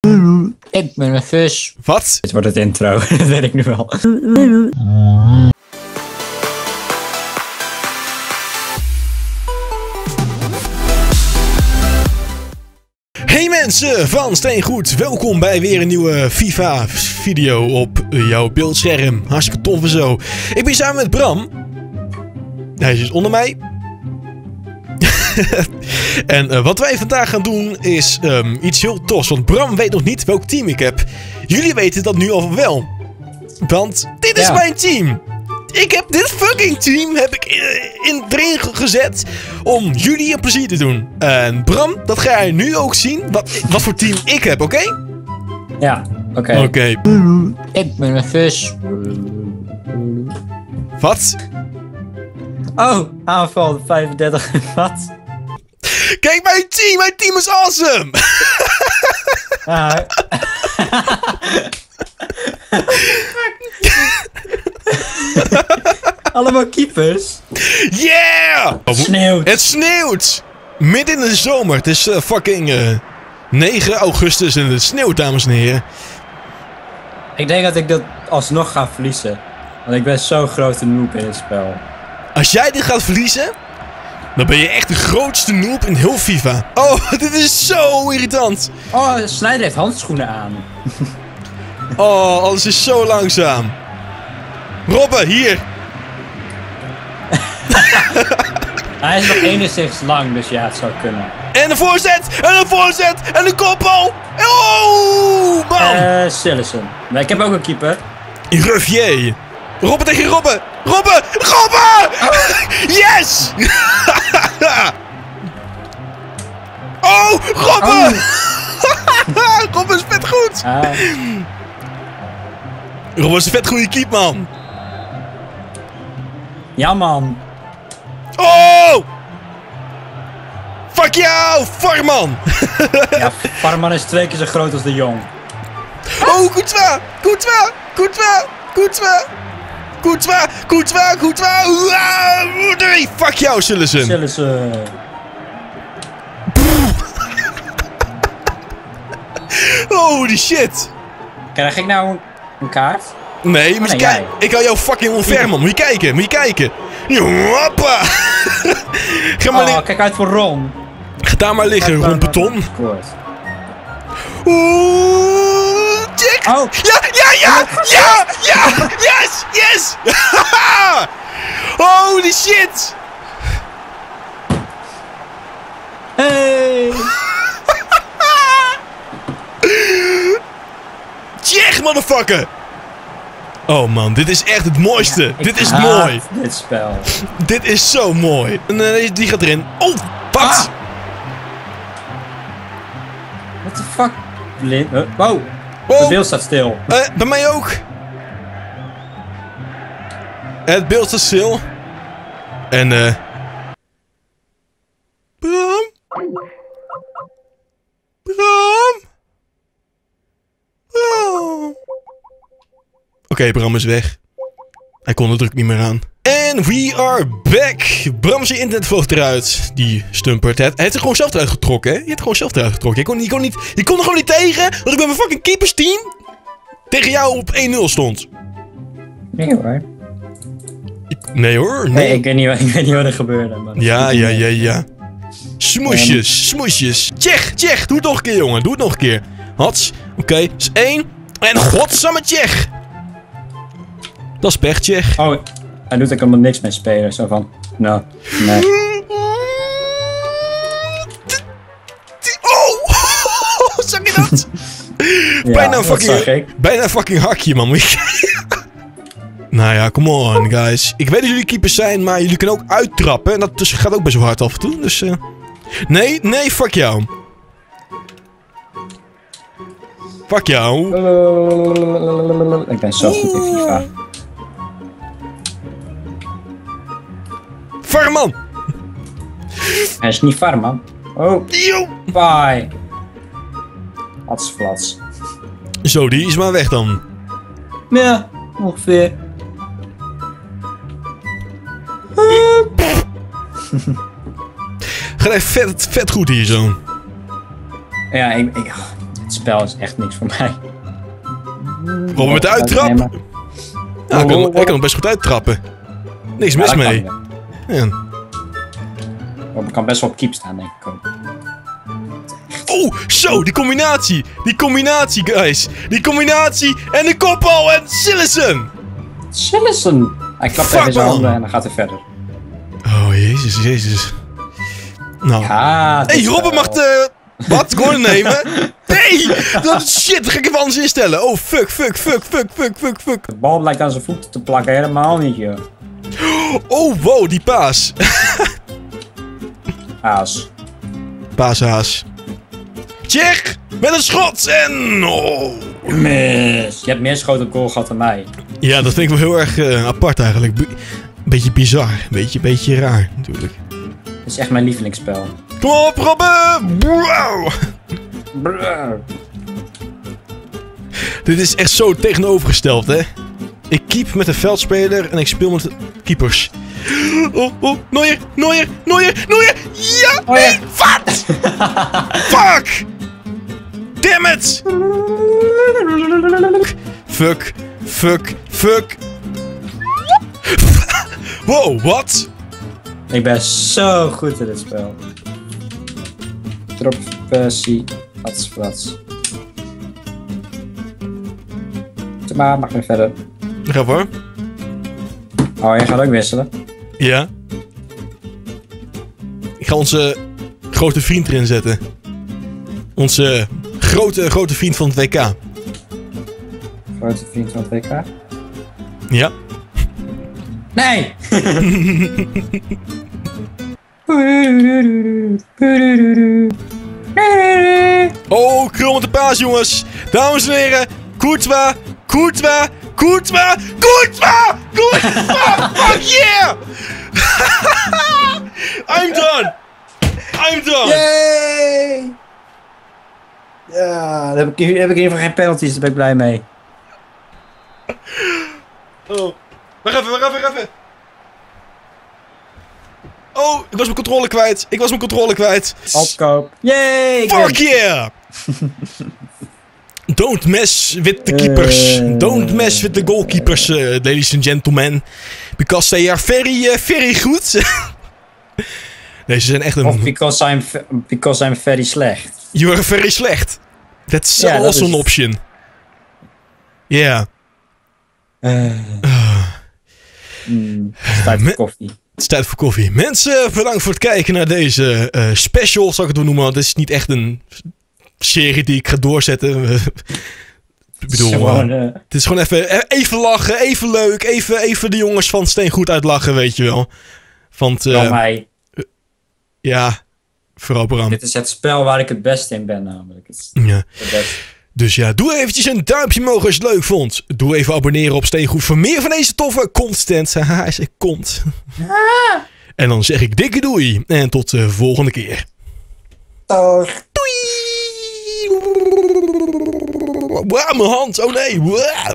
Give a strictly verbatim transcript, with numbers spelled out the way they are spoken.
Ik ben een vis. Wat? Dit wordt het intro, dat weet ik nu wel. Hey mensen van Steengoed, welkom bij weer een nieuwe FIFA video op jouw beeldscherm. Hartstikke tof en zo. Ik ben samen met Bram. Hij is dus onder mij. En uh, wat wij vandaag gaan doen is um, iets heel tofs. Want Bram weet nog niet welk team ik heb. Jullie weten dat nu al wel. Want dit is ja. mijn team. Ik heb dit fucking team heb ik in, in erin gezet om jullie een plezier te doen. En Bram, dat ga je nu ook zien. Wat, wat voor team ik heb, oké? Okay? Ja, oké. Okay. Oké. Okay. Ik ben een vis. Wat? Oh, aanval vijfendertig. Wat? Kijk mijn team, mijn team is awesome! Ah. Allemaal keepers. Yeah! Het sneeuwt. Het sneeuwt! Midden in de zomer. Het is uh, fucking uh, negen augustus en het sneeuwt, dames en heren. Ik denk dat ik dat alsnog ga verliezen. Want ik ben zo'n grote noob in het spel. Als jij dit gaat verliezen, dan ben je echt de grootste noob in heel FIFA. Oh, dit is zo irritant. Oh, Snyder heeft handschoenen aan. Oh, alles is zo langzaam. Robbe, hier. Hij is nog enigszins lang, dus ja, het zou kunnen. En een voorzet, en een voorzet, en een kopbal. Oh, bam. Eh, uh, Sillison. Maar ik heb ook een keeper. Ruffier. Robbe tegen Robbe. Robbe, Robbe. Oh. Yes. Oh, Robbe. Oh. Robbe is vet goed. Ah. Robbe is een vet goede keep, man. Ja, man. Oh! Fuck jou, Farman! Ja, Farman is twee keer zo groot als de Jong. Oh, Courtois! Courtois! Courtois! Courtois! Courtois! Courtois! Courtois! Nee, fuck jou, Sillison! Sillison. Holy shit! Krijg ik nou een, een kaart? Nee, oh, moet je nee, kijken. Ik hou jou fucking onver, man. Moet je kijken, moet je kijken. Hoppa! Ga maar oh, kijk uit voor Ron. Ga daar maar liggen, Ron Beton. Oeh, check! Oh. Ja, ja, ja, ja, ja, yes, yes! Holy shit! Hey! Check, motherfucker! Oh man, dit is echt het mooiste. Ja, dit is mooi. Dit spel. Dit is zo mooi. En uh, die gaat erin. Oh, wat? Ah. What the fuck? Blind. Uh, wow. Oh. Het beeld staat stil. Uh, bij mij ook. Het beeld staat stil. En eh. Uh... Bram? Bram? Bram? Oké, okay, Bram is weg. Hij kon de druk niet meer aan. En we are back. Bram's internet vloog eruit. Die stumpert. Hij heeft er gewoon zelf eruit getrokken, hè? Je hebt er gewoon zelf eruit getrokken. Je kon, je kon, niet, je kon er gewoon niet tegen dat ik met mijn fucking keepersteam tegen jou op één nul stond. Nee hoor. Ik, nee hoor. Nee, nee ik, weet niet, ik weet niet wat er gebeurde. Maar ja, ja, ja, ja. Smoesjes, um. smoesjes. Tsjech, Tsjech. Doe het nog een keer, jongen. Doe het nog een keer. Hats. Oké, okay. Dat is één. En godsamme Tsjech. Dat is pech, Tsjech. Oh, hij doet er helemaal niks mee spelen. Zo van, nou, nee. Oh! Zag je dat? Ja, bijna een fucking, bijna een fucking hakje, man. Nou ja, come on, guys. Ik weet dat jullie keepers zijn, maar jullie kunnen ook uittrappen. En dat dus gaat ook best wel hard af en toe. Dus, uh... nee, nee, fuck jou. Fuck jou. Ik ben zo goed in FIFA. Farman! Hij is niet Farman. Oh. Yo. Bye. Flats, flats. Zo, die is maar weg dan. Ja, ongeveer. Gaat echt vet, vet goed hier zo. Ja, ik, ik, Het spel is echt niks voor mij. Robben met de uittrap. Ja, ik kan, ik kan hem best goed uittrappen. Niks mis ja, mee. Ja. Robben kan best wel op keep staan, denk ik ook. Oeh, zo, die combinatie. Die combinatie, guys. Die combinatie en de kopbal en Cillessen. Cillessen. Hij klapt even zijn handen en dan gaat hij verder. Oh, jezus, jezus. Nou. Ja, Hé, hey, Robben mag de... Wat? Goal nemen? Nee! Dat shit, dat ga ik even anders instellen. Oh, fuck, fuck, fuck, fuck, fuck, fuck, fuck. De bal blijkt aan zijn voeten te plakken, helemaal niet, joh. Oh, wow, die paas. Haas. Paashaas. Tjech, met een schot en... Oh. Mis. Je hebt meer schoten op goal gehad dan mij. Ja, dat vind ik wel heel erg uh, apart eigenlijk. Be beetje bizar. Beetje, beetje raar, natuurlijk. Dat is echt mijn lievelingsspel. Kom op, Robben! Wow. Brrr. Dit is echt zo tegenovergesteld, hè? Ik keep met een veldspeler en ik speel met keepers. Oh, oh, Neuer, Neuer, Neuer, Neuer! Ja! Oh, nee! Wat? Fuck! Damn it! Fuck, fuck, fuck. Wow, wat? Ik ben zo goed in dit spel. Drop, versie, plats, plats. Maar mag weer verder. Ga voor. Oh, jij gaat ook wisselen? Ja. Ik ga onze grote vriend erin zetten. Onze grote, grote vriend van het W K. Grote vriend van het W K? Ja. Nee! Oh, krul met de paas, jongens. Dames en heren, Courtois, Courtois, Courtois, Courtois, Courtois, fuck yeah! I'm done! I'm done! Yay! Ja, dan heb ik, hier, heb ik in ieder geval geen penalties, daar ben ik blij mee. Oh, wacht even, wacht even, wacht even. Oh, ik was mijn controle kwijt. Ik was mijn controle kwijt. Opkoop. Yay! Fuck yeah! Don't mess with the keepers. Uh, Don't mess with the goalkeepers, uh, ladies and gentlemen. Because they are very, uh, very good. Nee, ze zijn echt een... Of because I'm, because I'm very slecht. You are very slecht. That's yeah, also an is... option. Yeah. Uh, uh. Mm, het is tijd voor koffie. Het is tijd voor koffie. Mensen, bedankt voor het kijken naar deze uh, special, zal ik het wel noemen. Want het is niet echt een serie die ik ga doorzetten. Ik bedoel, gewoon, uh, het is gewoon even, even lachen, even leuk. Even, even de jongens van Steengoed uitlachen, weet je wel. Want, uh, Van mij. Uh, ja, vooral Bram. Dit is het spel waar ik het beste in ben, namelijk. Het is ja. Dus ja, doe eventjes een duimpje omhoog als je het leuk vond. Doe even abonneren op Steengoed voor meer van deze toffe content. Haha, hij zegt kont. Ah. En dan zeg ik dikke doei. En tot de volgende keer. Doeg. Doei. Wauw, mijn hand. Oh nee. Wow.